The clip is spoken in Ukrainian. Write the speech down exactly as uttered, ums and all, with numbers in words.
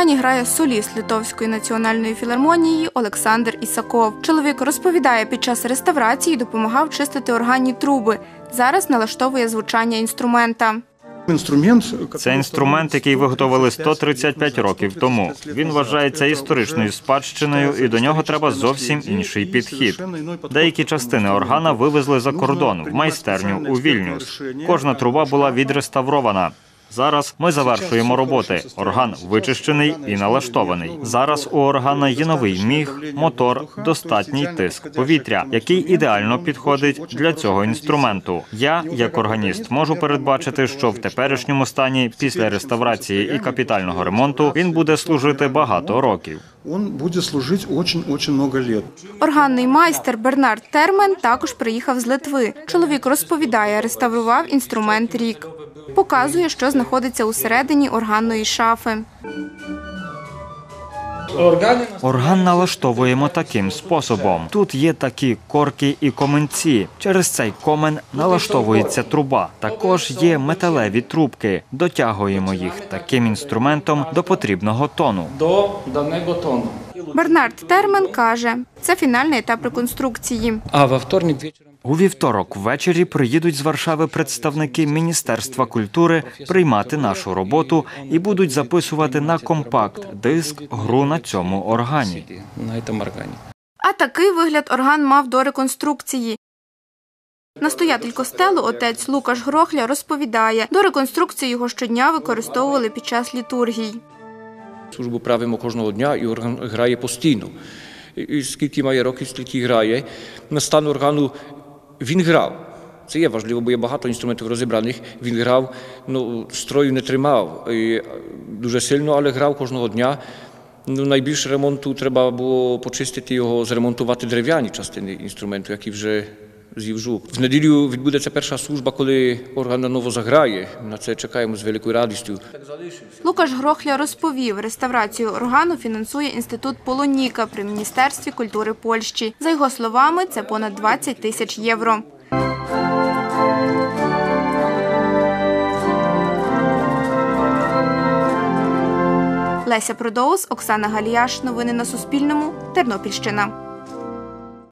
органі грає соліст Литовської національної філармонії Олександр Ісаков. Чоловік розповідає, під час реставрації допомагав чистити органні труби. Зараз налаштовує звучання інструмента. Це інструмент, який виготовили сто тридцять п'ять років тому. Він вважається історичною спадщиною, і до нього треба зовсім інший підхід. Деякі частини органа вивезли за кордон, в майстерню у Вільнюс. Кожна труба була відреставрована. Зараз ми завершуємо роботи. Орган вичищений і налаштований. Зараз у органа є новий міг, мотор, достатній тиск повітря, який ідеально підходить для цього інструменту. Я, як органіст, можу передбачити, що в теперішньому стані, після реставрації і капітального ремонту, він буде служити багато років. Він буде служити дуже-дуже багато років. Органний майстер Бернард Термен також приїхав з Литви. Чоловік розповідає, реставрував інструмент рік. Показує, що знаходиться усередині органної шафи. Орган налаштовуємо таким способом. Тут є такі корки і коменці. Через цей комен налаштовується труба. Також є металеві трубки. Дотягуємо їх таким інструментом до потрібного тону. До даного тону. Бернард Термен каже, це фінальний етап реконструкції. А во вторник вечором У вівторок ввечері приїдуть з Варшави представники Міністерства культури приймати нашу роботу і будуть записувати на компакт-диск гру на цьому органі. на цьому органі. А такий вигляд орган мав до реконструкції. Настоятель костелу, отець Лукаш Грохля, розповідає, до реконструкції його щодня використовували під час літургій. Службу правимо кожного дня і орган грає постійно. І скільки має років, стільки грає. На стан органу він грав. Це є важливо, бо є багато інструментів розібраних. Він грав, ну, строю не тримав і дуже сильно, але грав кожного дня. Ну, найбільше ремонту треба було почистити його, зремонтувати дерев'яні частини інструменту, які вже з'їв жук. В неділю відбудеться перша служба, коли орган наново заграє. На це чекаємо з великою радістю. Лукаш Грохля розповів, реставрацію органу фінансує інститут Полоніка при Міністерстві культури Польщі. За його словами, це понад двадцять тисяч євро. Леся Продоус, Оксана Галіяш. Новини на Суспільному. Тернопільщина.